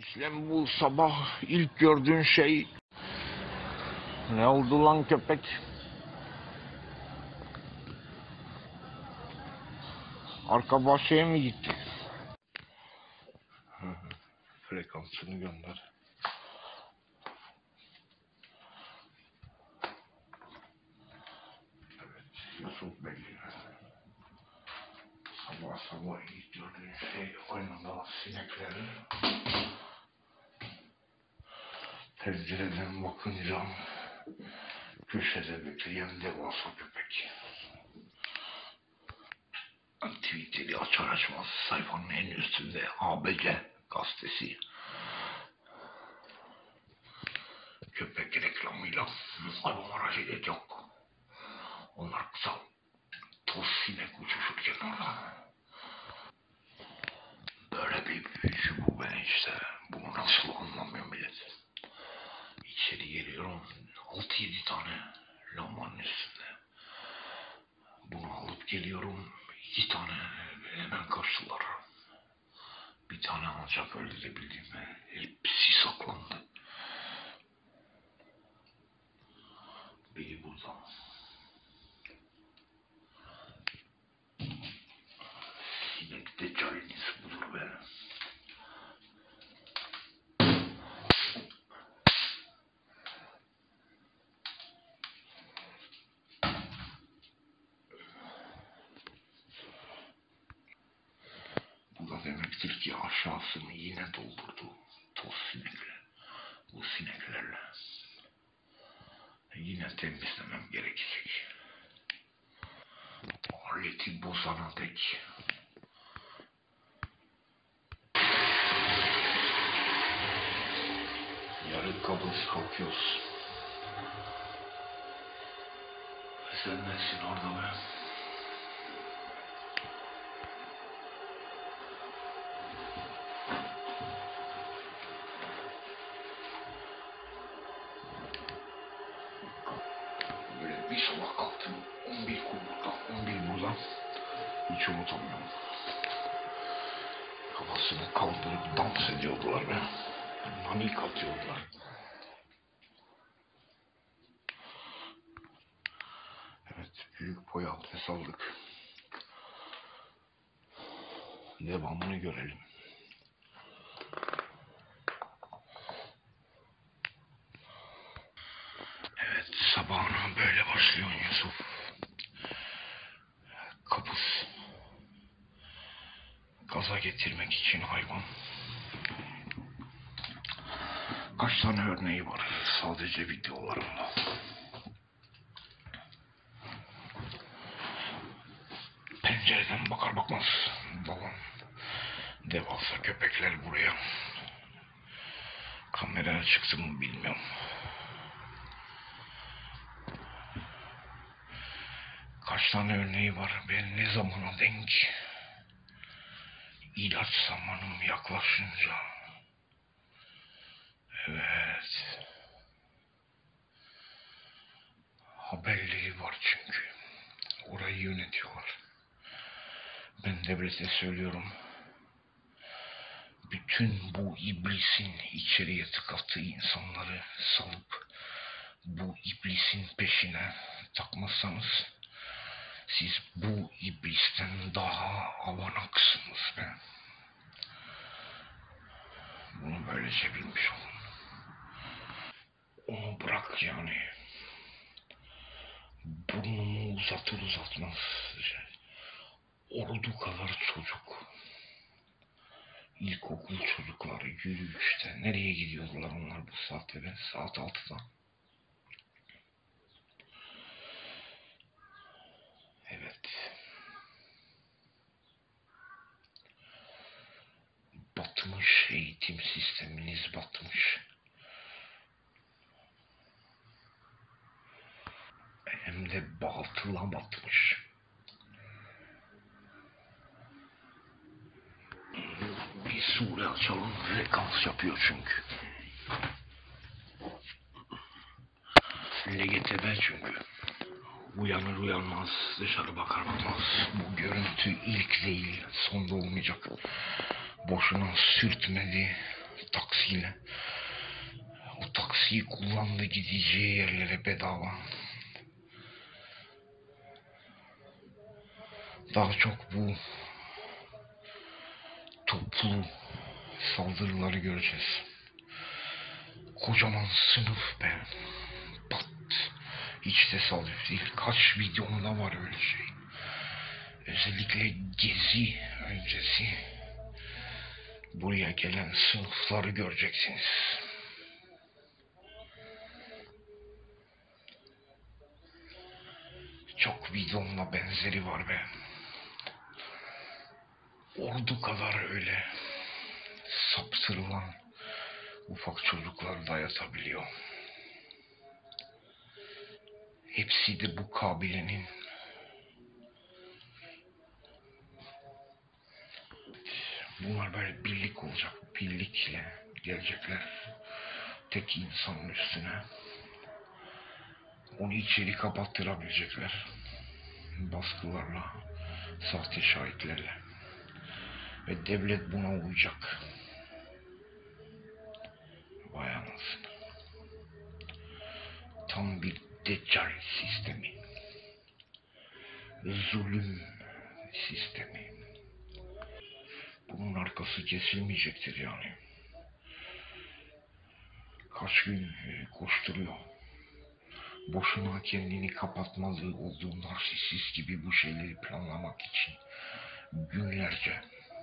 İşlem bu sabah ilk gördüğün şey ne oldu lan köpek? Arka bahçeye mi gitti? Frekansını gönder. Evet, Yusuf Bey. Sabah sabah ilk gördüğün şey oyunda sinekleri. Pencereden bakınca köşede bekleyen devasa köpek. Twitter'i açar açmaz sayfanın en üstünde ABC gazetesi. Köpek reklamıyla numara şey yok. Onlar kısa toz sinek uçuşurken orada. Böyle bir büyücü bu ben işte. Bunu nasıl anlamıyor millet. İçeri geliyorum. 6-7 tane lambanın üstünde. Bunu alıp geliyorum. 2 tane hemen karşılar. Bir tane ancak öldürebildiğime hepsi saklandı. Biri burada. Sinek deccaliniz budur be. Bu da demektir ki aşağısını yine doldurdu toz sinekle. Bu sineklerle. Yine temizlemem gerekecek. Aleti bozana dek. Yarın kabus kalkıyoruz. Sen nesin orada be? Böyle bir sabah kalktım. 11 burada, 11 burada. Hiç unutamıyorum. Kafasını kaldırıp dans ediyordular be. Nanik atıyordular. Evet, büyük boy abdest aldık. Devamını görelim. Evet, sabahına böyle başlıyor Yusuf. Kapus. Gaza getirmek için hayvan. Kaç tane örneği var sadece videolarımda. Pencereden bakar bakmaz dalan devasa köpekler buraya. Kameraya çıktı mı bilmiyorum. Kaç tane örneği var ben ne zamana denk. İlaç zamanım yaklaşınca. Evet. Haberleri var çünkü. Orayı yönetiyorlar. Ben devlete söylüyorum. Bütün bu iblisin içeriye tıkattığı insanları salıp bu iblisin peşine takmazsanız siz bu iblisten daha avanaksınız be. Bunu böylece bilmiş olun. Onu bırak yani. Burnumu uzatır uzatmaz. Ordu kadar çocuk. İlkokul çocukları yürüyüşte. Nereye gidiyorlar onlar bu saatte be? Saat 6'da. Evet. Batmış, eğitim sisteminiz batmış. Hem de batıla batmış. Bir sure açalım, frekans yapıyor çünkü. LGTB çünkü. Uyanır uyanmaz, dışarı bakar bakmaz. Bu görüntü ilk değil, son da olmayacak. Boşuna sürtmedi, taksiyle. O taksiyi kullandı, gideceği yerlere bedava. Daha çok bu toplu saldırıları göreceğiz. Kocaman sınıf be. Pat. Hiç tesadüf değil. Kaç videomda var öyle şey. Özellikle gezi öncesi buraya gelen sınıfları göreceksiniz. Çok videomla benzeri var be. Ordu kadar öyle saptırılan ufak çocuklar da yatabiliyor. Hepsi de bu kabilenin. Bunlar böyle birlik olacak. Birlikle gelecekler. Tek insanın üstüne. Onu içeri kapattırabilecekler. Baskılarla, sahte şahitlerle. Ve devlet buna uyacak. Vay anasını. Tam bir deccal sistemi. Zulüm sistemi. Bunun arkası kesilmeyecektir yani. Kaç gün koşturuyor. Boşuna kendini kapatmalı olduğu narsisist gibi bu şeyleri planlamak için günlerce.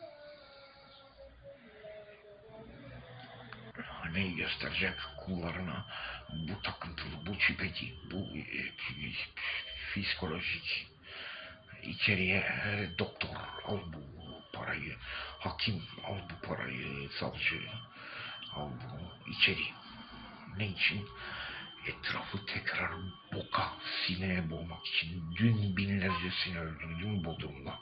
Neyi gösterecek kullarına? Bu takıntılı, bu şüpheci, bu psikolojik. İçeriye doktor al bu parayı, hakim al bu parayı, savcı al bunu içeri. Ne için? Etrafı tekrar boka, sineye boğmak için. Dün binlercesini öldürdüm Bodrum'da.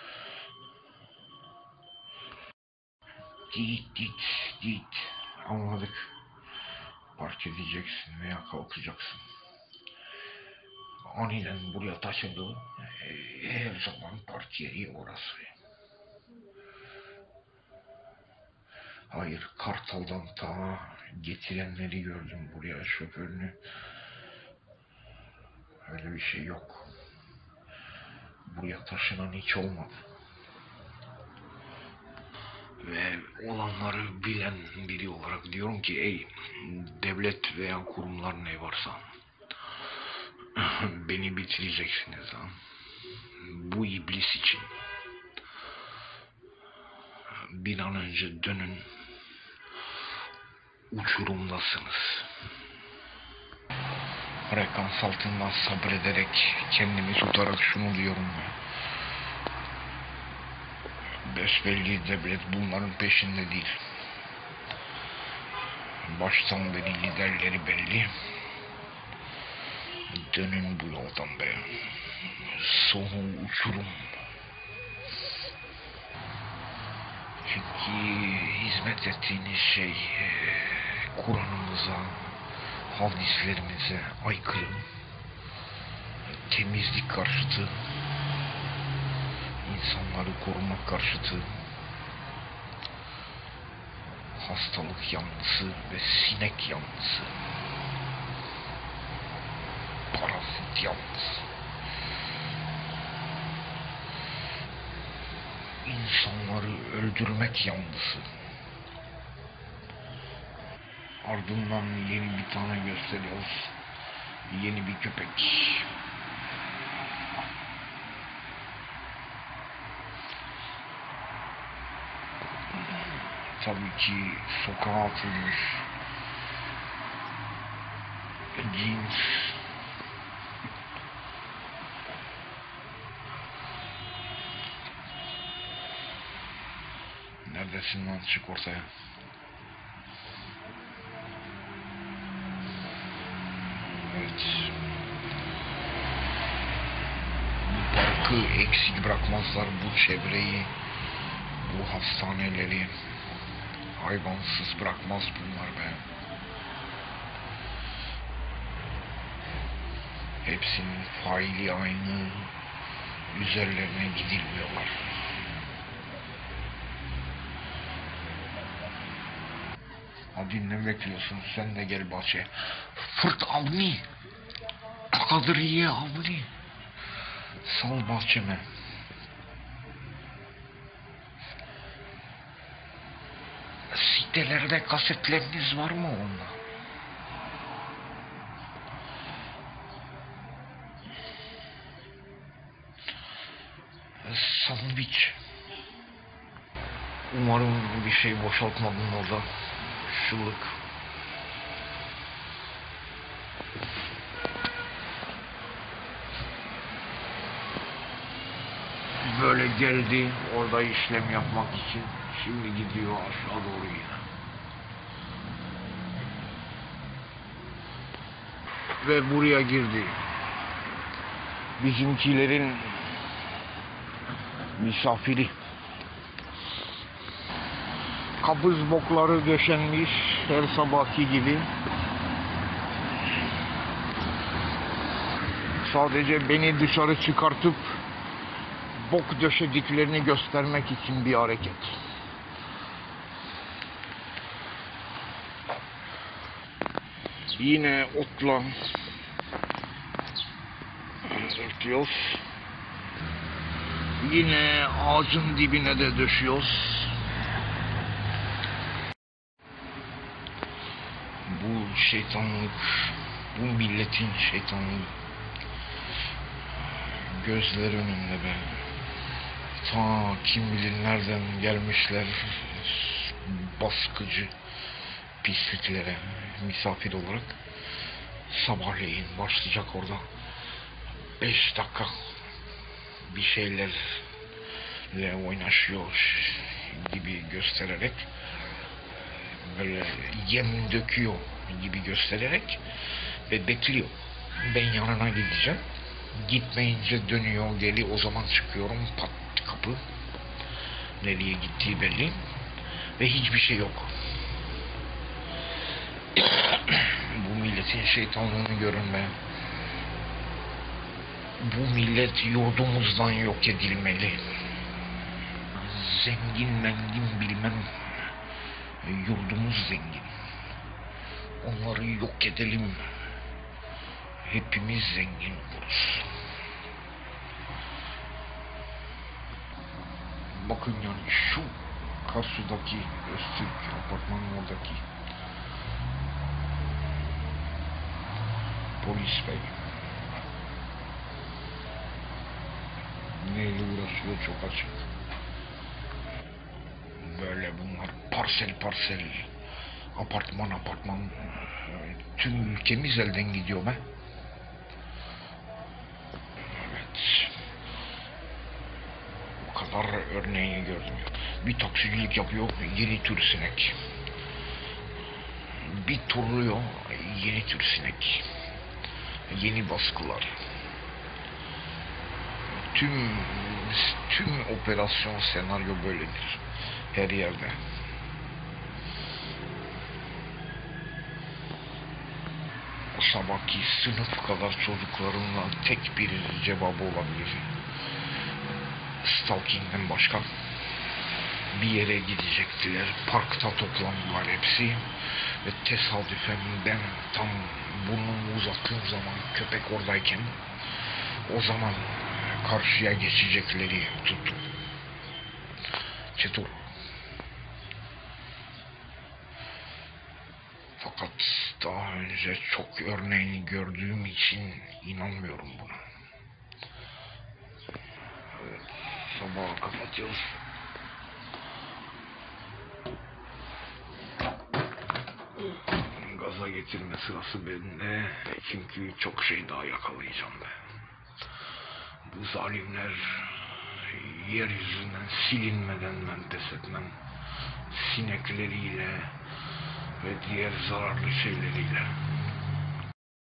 Git. Anladık. Park edeceksin veya kalkacaksın. Aniden buraya taşındı. Her zaman park yeri orası. Hayır, Kartal'dan ta getirenleri gördüm buraya, şoförünü. Öyle bir şey yok. Buraya taşınan hiç olmadı. Ve olanları bilen biri olarak diyorum ki ey devlet veya kurumlar ne varsa beni bitireceksiniz ha. Bu iblis için bir an önce dönün, uçurumdasınız. Frekans altından sabrederek kendimi tutarak şunu diyorum ya. Besbelli devlet bunların peşinde değil. Baştan beri liderleri belli. Dönün bu yoldan be. Sonu uçurum. Çünkü hizmet ettiğiniz şey Kur'an'ımıza, hadislerimize aykırı. Temizlik karşıtı, insanları korumak karşıtı, hastalık yanlısı ve sinek yanlısı, parazit yanlısı, insanları öldürmek yanlısı. Ardından yeni bir tane gösteriyoruz. Yeni bir köpek. Tabii ki sokağa atılmış cins neredesin lan, çık ortaya. Evet, bu parkı eksik bırakmazlar, bu çevreyi, bu hastaneleri hayvansız bırakmaz bunlar be. Hepsinin faili aynı, üzerlerine gidilmiyorlar. Hadi ne bekliyorsun? Sen de gel bahçeye. Fırt Avni. Kadriye Avni. Sal bahçeme. Sitelerde kasetleriniz var mı onunla? Sandviç. Umarım bir şey boşaltmadın orada. Şılık. Böyle geldi orada işlem yapmak için. Şimdi gidiyor aşağı doğru yine. Ve buraya girdi. Bizimkilerin misafiri. Kabız bokları döşenmiş her sabahki gibi. Sadece beni dışarı çıkartıp bok döşediklerini göstermek için bir hareket. Yine otla örtüyoruz. Yine ağacın dibine de döşüyoruz. Bu şeytanlık, bu milletin şeytanlığı gözler önünde be. Ta kim bilir nereden gelmişler baskıcı pisliklere misafir olarak. Sabahleyin başlayacak orada 5 dakika bir şeylerle oynaşıyor gibi göstererek, böyle yem döküyor gibi göstererek ve bekliyor. Ben yanına gideceğim. Gitmeyince dönüyor, geliyor, o zaman çıkıyorum, pat kapı. Nereye gittiği belli ve hiçbir şey yok. Bu milletin şeytanlığını görün be. Bu millet yurdumuzdan yok edilmeli. Zengin mengin bilmem. Yurdumuz zengin. Onları yok edelim. Hepimiz zengin oluruz. Bakın yani şu karşıdaki Öztürk apartmanın oradaki polis bey neyle uğraşıyor çok açık. Böyle bunlar parsel parsel, apartman apartman, tüm ülkemiz elden gidiyor be. Evet. O kadar örneğini gördüm. Bir taksicilik yapıyor, yeni tür sinek. Bir turluyor, yeni tür sinek. Yeni baskılar. Tüm operasyon senaryo böyledir. Her yerde. O sabahki sınıf kadar çocuklarımla tek bir cevabı olabilir. Stalking'den başka. Bir yere gidecektiler. Parkta toplandılar hepsi. Ve tesadüfen ben tam burnumu uzattığım zaman köpek oradayken o zaman karşıya geçecekleri tuttum. Çetur. Fakat daha önce çok örneğini gördüğüm için inanmıyorum buna. Evet, sabaha kapatıyoruz. Gaza getirme sırası bende. Çünkü çok şey daha yakalayacağım ben. Bu zalimler yeryüzünden silinmeden ben pes etmem. Sinekleriyle ve diğer zararlı şeyleriyle.